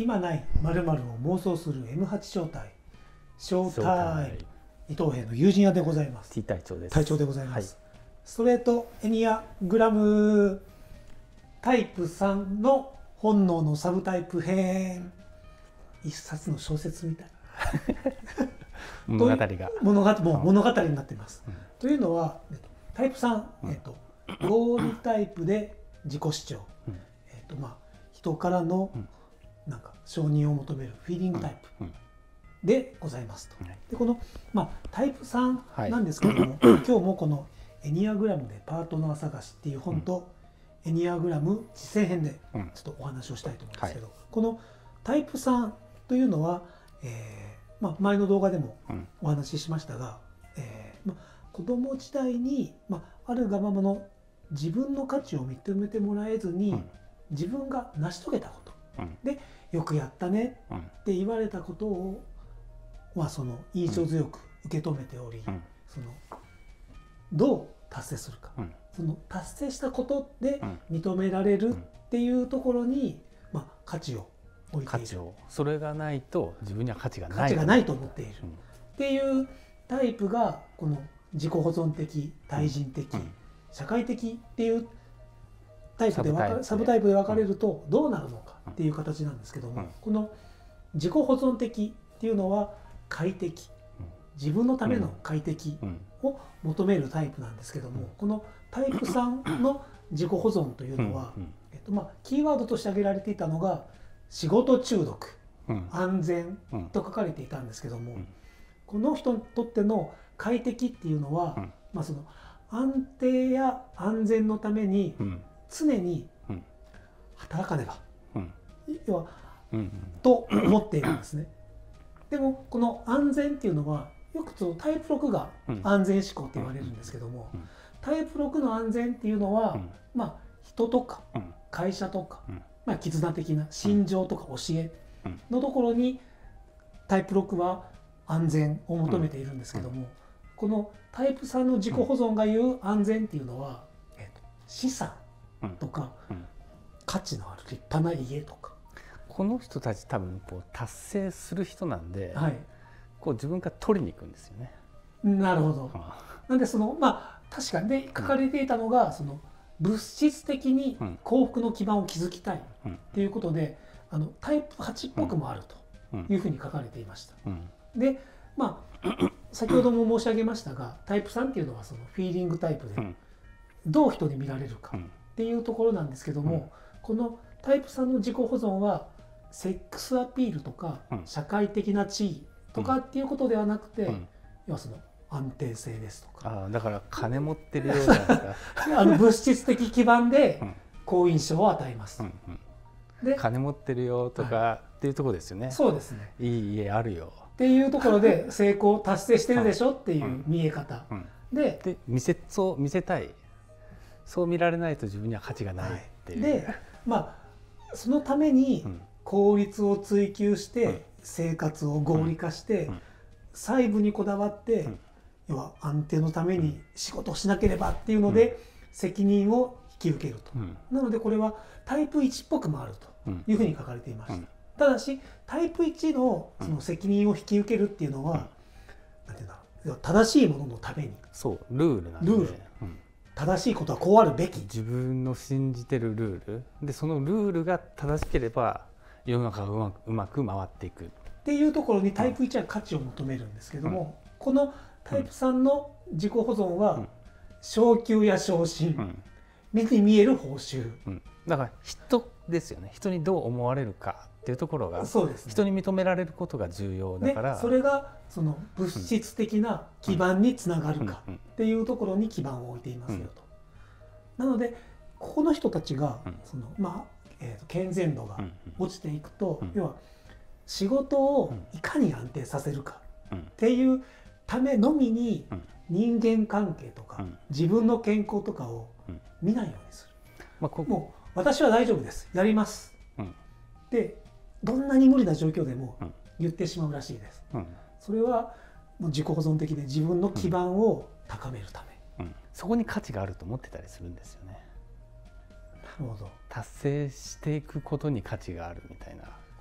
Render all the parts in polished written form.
今ない〇〇を妄想する M8 招待招待伊藤兵の友人屋でございます。 T 隊長です。 隊長でございます、はい、ストレートエニアグラムタイプ3の本能のサブタイプ編、一冊の小説みたい物語がもう物語になっています、というのは、タイプ3、合理タイプで自己主張、人からのなんか承認を求めるフィーリングタイプでございますと。でこの、タイプ3なんですけれども、今日もこのエニアグラムでパートナー探しっていう本と、エニアグラム実践編でちょっとお話をしたいと思うんですけど、このタイプ3というのは、前の動画でもお話ししましたが、子供時代に、あるがままの自分の価値を認めてもらえずに、自分が成し遂げたこと、でよくやったねって言われたことを、その印象強く受け止めており、そのどう達成するか、その達成したことで認められるっていうところに、価値を置いている。 それがないと自分には価値がないと思っている、っていうタイプがこの自己保存的、対人的、社会的っていうタイプでサブタイプで分かれるとどうなるのかっていう形なんですけども、この自己保存的っていうのは快適、自分のための快適を求めるタイプなんですけども、このタイプ3の自己保存というのは、キーワードとして挙げられていたのが仕事中毒、安全と書かれていたんですけども、この人にとっての快適っていうのは、その安定や安全のために常に働かねば、要はと思っているんですね。でもこの安全っていうのはよくそのタイプ6が安全思考って言われるんですけども、タイプ6の安全っていうのは、人とか会社とか、絆的な心情とか教えのところにタイプ6は安全を求めているんですけども、このタイプ3の自己保存が言う安全っていうのは、資産とか、価値のある立派な家とか、 この人たち多分こう達成する人なんで、 はい、 こう自分から取りに行くんですよね。 なるほど。なんでその確かにで書かれていたのが、その物質的に幸福の基盤を築きたいっていうことで、タイプ8っぽくもあるというふうに書かれていました。で先ほども申し上げましたが、タイプ3っていうのはそのフィーリングタイプでどう人に見られるかっていうところなんですけども、このタイプ3の自己保存はセックスアピールとか社会的な地位とかっていうことではなくて、要はその安定性ですとか、 だから金持ってるようじゃないですか物質的基盤で好印象を与えます。 で金持ってるよとかっていうところですよね。 そうですね。 いい家あるよっていうところで成功達成してるでしょっていう見え方で見せたい、そう見られないと自分には価値がないっていう。 でそのために効率を追求して生活を合理化して細部にこだわって、要は安定のために仕事をしなければっていうので責任を引き受けると、なのでこれはタイプ1っぽくもあるというふうに書かれていました。ただしタイプ1のその責任を引き受けるっていうのは、なんていうんだろう、正しいもののために、 ルールなんで、 正しいことはこうあるべき、 自分の信じてるルールで、そのルールが正しければ世の中がうまく回っていくっていうところにタイプ1は価値を求めるんですけども、このタイプ3の自己保存は昇給や昇進、目に見える報酬、 だから人ですよね。人にどう思われるかっていうところが、人に認められることが重要だから、 それがその物質的な基盤につながるかっていうところに基盤を置いていますよと。なのでここの人たちがその健全度が落ちていくと、要は仕事をいかに安定させるかっていうためのみに人間関係とか自分の健康とかを見ないようにする。もう私は大丈夫です、やりますでどんなに無理な状況でも言ってしまうらしいです。それはもう自己保存的で自分の基盤を高めるため、 そこに価値があると思ってたりするんですよね。 なるほど。 達成していくことに価値があるみたいな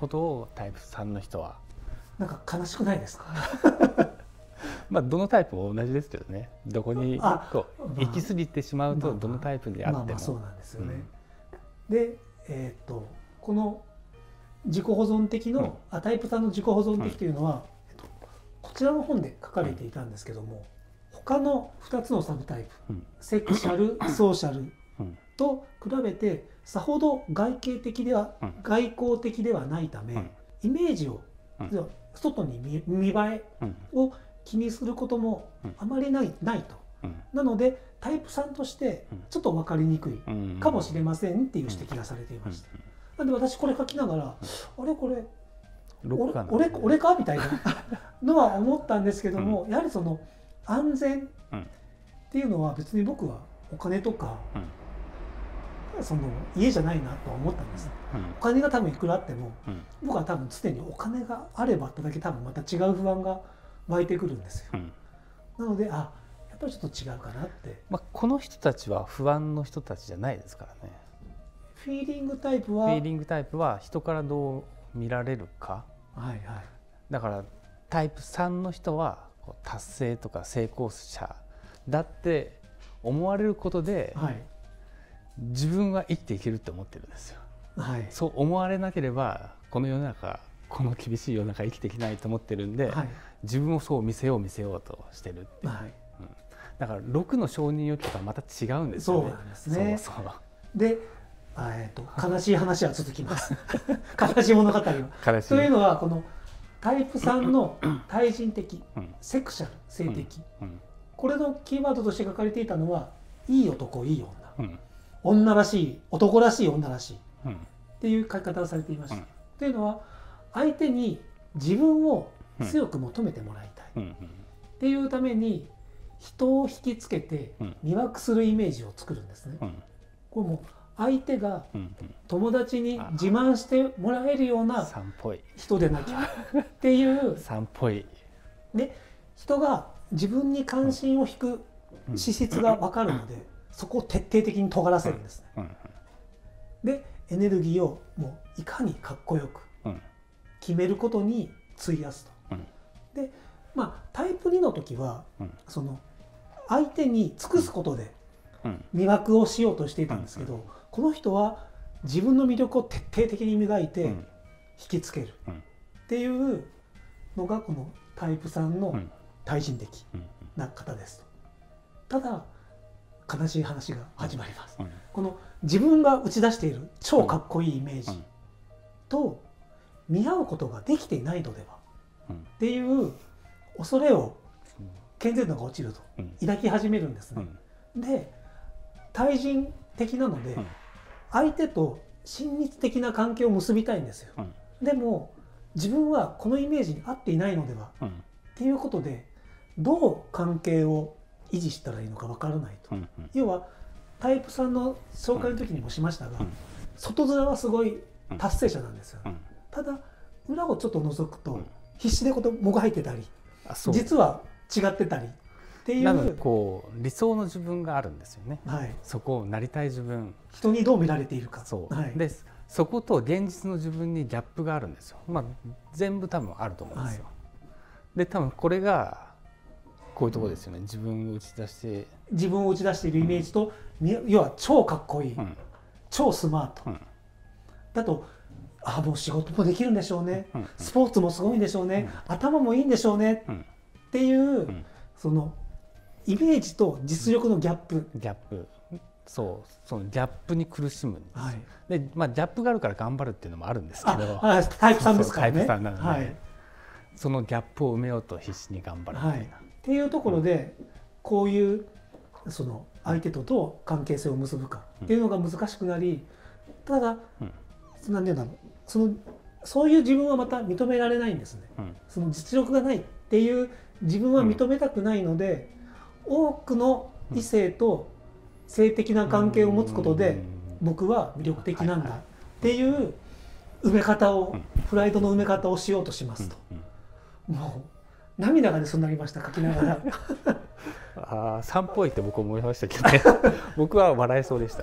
ことをタイプ3の人はなんか悲しくないですか？ まあどのタイプも同じですけどね。どこにこう行き過ぎてしまうとどのタイプであってもそうなんですよね。で、この自己保存的の、タイプ3の自己保存的というのは、こちらの本で書かれていたんですけども、他の2つのサブタイプ、セクシャル、ソーシャルと比べてさほど外交的ではないため、イメージを、外に見栄えを気にすることもあまりないと、なのでタイプ3としてちょっと分かりにくいかもしれませんっていう指摘がされていました。なんで私これ書きながら、あれこれ俺かみたいなのは思ったんですけども、やはりその安全っていうのは別に僕はお金とかその家じゃないなとは思ったんです。お金が多分いくらあっても、僕は多分常にお金があればってだけ多分また違う不安が湧いてくるんですよ。なのでやっぱりちょっと違うかなって。 この人たちは不安の人たちじゃないですからね。 フィーリングタイプは人からどう見られるか、だからタイプ3の人は達成とか成功者だって思われることで、自分は生きていけるって思ってるんですよ。そう思われなければこの厳しい世の中生きていけないと思ってるんで、自分をそう見せようとしてるって、だから6の承認欲求とはまた違うんですよね。 そうなんですね。で悲しい話は続きます悲しい物語は。というのはこのタイプ3の対人的、セクシャル、性的、これのキーワードとして書かれていたのは、いい男いい女、女らしい男らしい女らしいっていう書き方をされていました。というのは相手に自分を強く求めてもらいたいっていうために人を引きつけて魅惑するイメージを作るんですね。これも相手が友達に自慢してもらえるような人でなきゃっていうで、人が自分に関心を引く資質が分かるので、そこを徹底的に尖らせるんですね。でエネルギーをもういかにかっこよく決めることに費やすと。でタイプ2の時はその相手に尽くすことで魅惑をしようとしていたんですけど、この人は自分の魅力を徹底的に磨いて引きつけるっていうのがこのタイプ3の対人的な方です。ただ悲しい話が始まります。この自分が打ち出している超かっこいいイメージと見合うことができていないのではっていう恐れを健全度が落ちると抱き始めるんですね。で対人的なので相手と親密的な関係を結びたいんですよ。でも自分はこのイメージに合っていないのではっていうことで、どう関係を維持したらいいのかわからないと。要はタイプ3の紹介の時にもしましたが、外面はすごい達成者なんですよ。ただ裏をちょっと覗くと必死でもが入ってたり、実は違ってたりっていう、 なのでこう理想の自分があるんですよね。そこをなりたい自分、 人にどう見られているか、 でそこと現実の自分にギャップがあるんですよ。全部多分あると思うんですよ。で多分これがこういうところですよね。自分を打ち出しているイメージと、要は超かっこいい、超スマート、だともう仕事もできるんでしょうね、スポーツもすごいんでしょうね、頭もいいんでしょうねっていう、そのイメージと実力のギャップ、 そのギャップに苦しむんです。でギャップがあるから頑張るっていうのもあるんですけど、 タイプ3ですからね。 タイプ3なので、そのギャップを埋めようと必死に頑張るみたいな。 っていうところで、こういうその相手とどう関係性を結ぶかっていうのが難しくなり、ただ何て言うんだろう、そういう自分はまた認められないんですね。その実力がないっていう自分は認めたくないので、多くの異性と性的な関係を持つことで僕は魅力的なんだっていう埋め方を、プライドの埋め方をしようとしますと。もう涙が出そうになりました、書きながら。 3っぽいって僕思いましたけどね僕は笑えそうでした。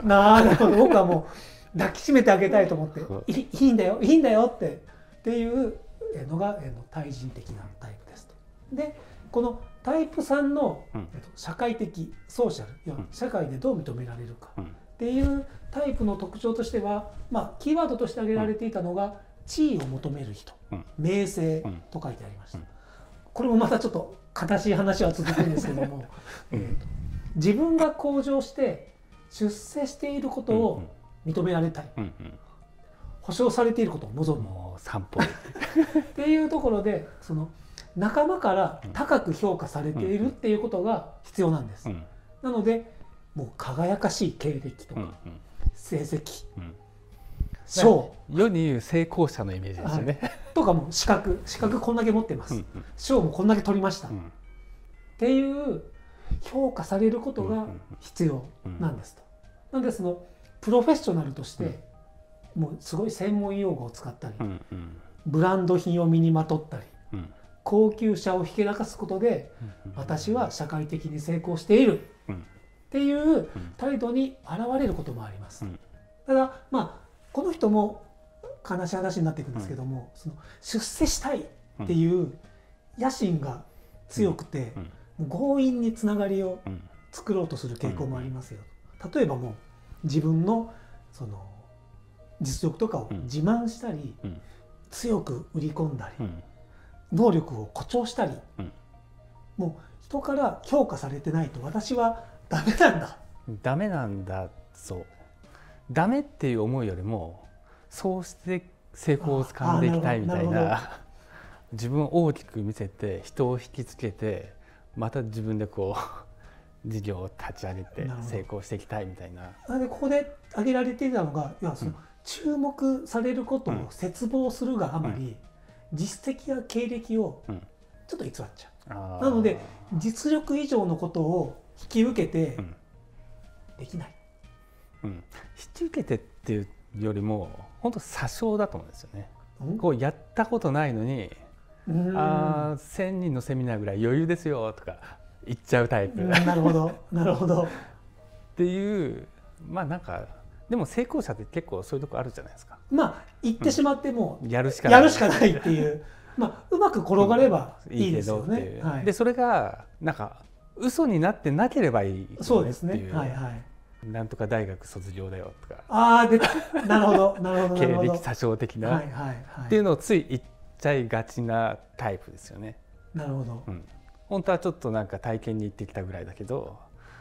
なるほど。僕はもう抱きしめてあげたいと思って、いいんだよいいんだよってっていうのが対人的なタイプですと。でこのタイプ3の社会的ソーシャル、要は社会でどう認められるかっていうタイプの特徴としては、キーワードとして挙げられていたのが地位を求める人、名声と書いてありました。これもまたちょっと悲しい話は続くんですけども、自分が向上して出世していることを認められたい、保証されていることを望むっていうところで、その仲間から高く評価されているっていうことが必要なんです。なのでもう輝かしい経歴とか成績、賞、 世に言う成功者のイメージですよね、 とかも資格こんだけ持ってます、賞もこんだけ取りました、っていう評価されることが必要なんですと。なのでそのプロフェッショナルとしてもうすごい専門用語を使ったり、ブランド品を身にまとったり、高級車をひけらかすことで私は社会的に成功しているっていう態度に現れることもあります。ただこの人も悲しい話になっていくんですけども、その出世したいっていう野心が強くて強引につながりを作ろうとする傾向もありますよ。例えばもう自分のその実力とかを自慢したり、強く売り込んだり、能力を誇張したり、もう人から評価されてないと私はダメなんだ、 そうダメっていう思いよりもそうして成功をつかんでいきたいみたいな、自分を大きく見せて人を引きつけて、また自分でこう事業を立ち上げて成功していきたいみたいな。 なのでここで挙げられていたのが、いやその注目されることを切望するがあまり、実績や経歴をちょっと偽っちゃう。なので実力以上のことを引き受けてできない。 引き受けてっていうよりも本当詐称だと思うんですよね。こうやったことないのに1000人のセミナーぐらい余裕ですよとか言っちゃうタイプ。 なるほどなるほど。 っていうなんかでも成功者って結構そういうとこあるじゃないですか。 言ってしまってもやるしかないっていううまく転がればいいですよね。 でそれがなんか嘘になってなければいいっていう。 そうですね。 なんとか大学卒業だよとか。 なるほどなるほど。 経歴詐称的なっていうのをつい言っちゃいがちなタイプですよね。 なるほど。 本当はちょっとなんか体験に行ってきたぐらいだけど、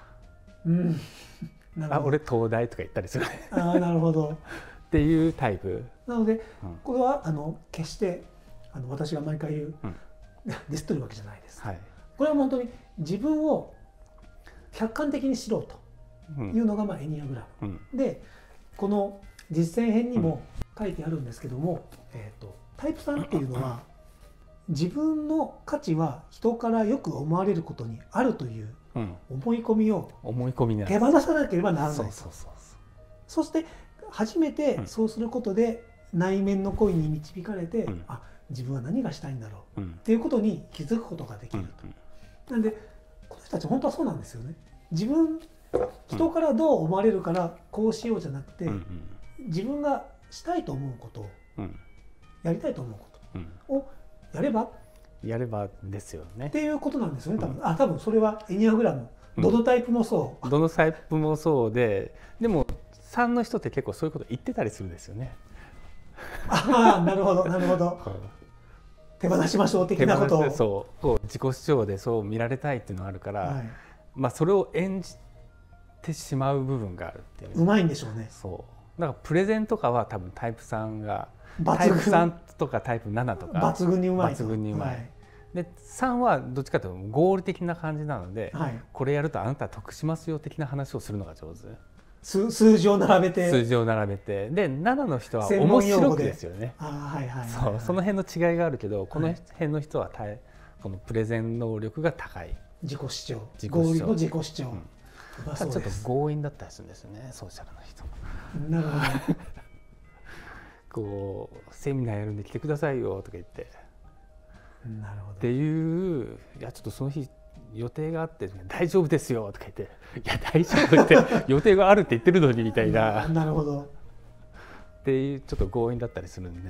俺東大とか言ったりする。 なるほど。 っていうタイプ。 なのでこれは決して私が毎回言うディスってるわけじゃないです。これは本当に自分を客観的に知ろうというのがエニアグラムで、この実践編にも書いてあるんですけども、タイプ3っていうのは自分の価値は人からよく思われることにあるという思い込みを手放さなければならない。そして初めてそうすることで内面の恋に導かれて、自分は何がしたいんだろうっていうことに気づくことができると。なんでこの人たち本当はそうなんですよね。人からどう思われるからこうしようじゃなくて、自分がしたいと思うことを、やりたいと思うことをやればですよねっていうことなんですよね。多分それはエニアグラムどのタイプもそう、 どのタイプもそうで、でも3の人って結構そういうこと言ってたりするんですよね。 なるほどなるほど。手放しましょう的なことを、 そう自己主張でそう見られたいっていうのがあるから、それを演じてしまう部分があるっていう。 うまいんでしょうね。 そうだからプレゼンとかは多分タイプ3がタイプ3とかタイプ7とか抜群にうまい。 で3はどっちかというと合理的な感じなので、これやるとあなたは得しますよ的な話をするのが上手。 数字を並べてで7の人は面白くですよね。その辺の違いがあるけど、この辺の人はこのプレゼン能力が高い。 自己主張、合理の自己主張、 ちょっと強引だったりするんですよね、ソーシャルな人。 なるほど。 こうセミナーやるんで来てくださいよとか言って、 なるほどっていう、いやちょっとその日予定があって大丈夫ですよとか言って、いや大丈夫って予定があるって言ってるのにみたいな。 なるほど。 っていうちょっと強引だったりするんで、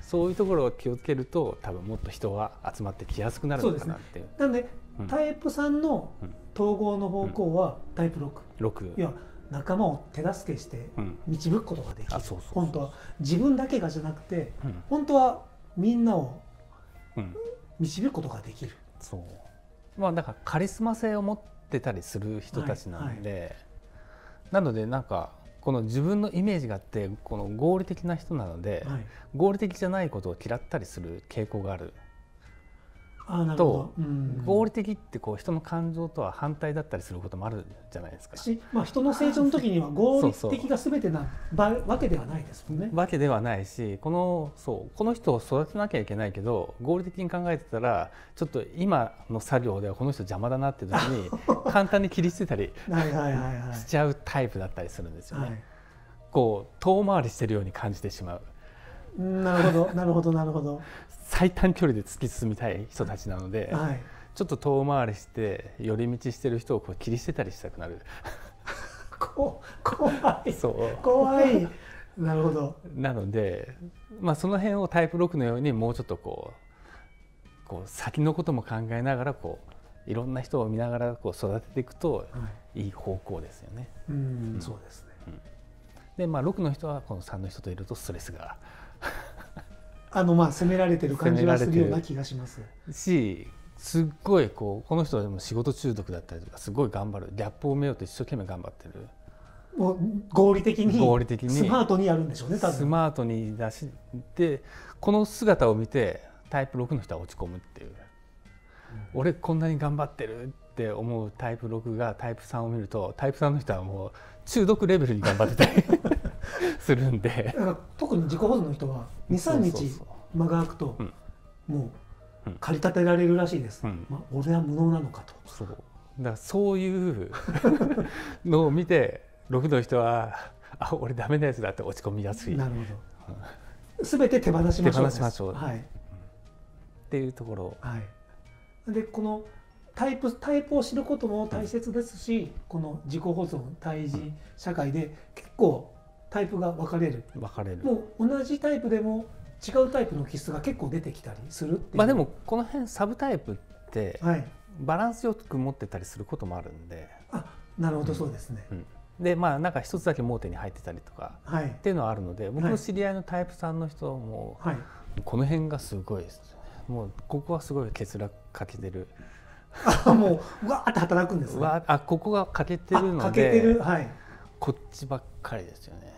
そういうところを気をつけると多分もっと人が集まってきやすくなるのかなっていう。 なんで、タイプ3の統合の方向はタイプ6、いや仲間を手助けして導くことができる。本当は自分だけがじゃなくて、本当はみんなを導くことができる。 そうだからカリスマ性を持ってたりする人たちなんで、なのでなんかこの自分のイメージがあってこの合理的な人なので、合理的じゃないことを嫌ったりする傾向がある。と合理的ってこう人の感情とは反対だったりすることもあるじゃないですか。 人の成長の時には合理的が全てなわけではないですもんね。 わけではないし、この人を育てなきゃいけないけど合理的に考えてたらちょっと今の作業ではこの人邪魔だなっていう時に簡単に切り捨てたりしちゃうタイプだったりするんですよね。こう遠回りしてるように感じてしまう。 なるほどなるほどなるほど。 最短距離で突き進みたい人たちなので、ちょっと遠回りして寄り道してる人をこう切り捨てたりしたくなる。 怖い。怖い。なるほど。 なので、その辺をタイプ6のようにもうちょっとこう先のことも考えながらいろんな人を見ながら育てていくといい方向ですよね。 そうですね。 で6の人はこの3の人といるとストレスが責められてる感じがするような気がしますし、すっごいこの人はでも仕事中毒だったりとかすごい頑張る、ギャップを埋めようと一生懸命頑張ってる。 もう合理的にスマートにやるんでしょうね。多分スマートに出してこの姿を見てタイプ6の人は落ち込むっていう、俺こんなに頑張ってるって思うタイプ6がタイプ3を見るとタイプ3の人はもう中毒レベルに頑張ってたりするんで、 特に自己保存の人は 2,3 日間が空くともう駆り立てられるらしいです。俺は無能なのかと。 だからそういうのを見て6の人は俺ダメなやつだって落ち込みやすい。 なるほど。全て手放しましょう。 っていうところ。 でこのタイプを知ることも大切ですし、この自己保存対人社会で結構タイプが分かれる。もう同じタイプでも違うタイプの気質が結構出てきたりするっていう。 でもこの辺サブタイプってバランスよく持ってたりすることもあるんで。 なるほど、そうですね。 でなんか一つだけ盲点に入ってたりとかっていうのはあるので、僕の知り合いのタイプ3の人もこの辺がすごいですね。もうここはすごい欠落欠けてる。 もうわーって働くんですね。 ここが欠けてるので、こっちばっかりですよね。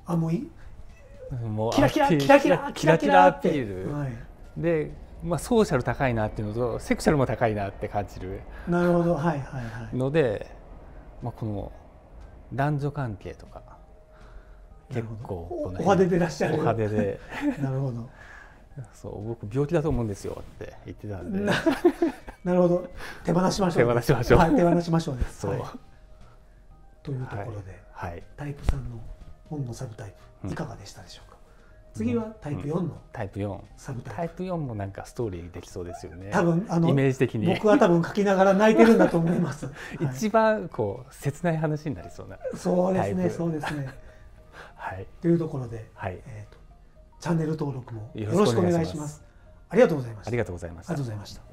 もうキラキラキラキラキラキラアピールで、ソーシャル高いなっていうのとセクシャルも高いなって感じる。 なるほど、 ので、この男女関係とか結構お派手でいらっしゃる。 お派手で。 なるほど。 僕病気だと思うんですよって言ってたんで。 なるほど。手放しましょう。 手放しましょう。 手放しましょうです。というところで、タイプ3の本のサブタイプいかがでしたでしょうか。次はタイプ4のサブタイプ。 タイプ4もなんかストーリーできそうですよね。 多分イメージ的に僕は多分書きながら泣いてるんだと思います。 一番切ない話になりそうな。 そうですね、そうですね。というところで、チャンネル登録もよろしくお願いします。ありがとうございました。 ありがとうございました。 ありがとうございました。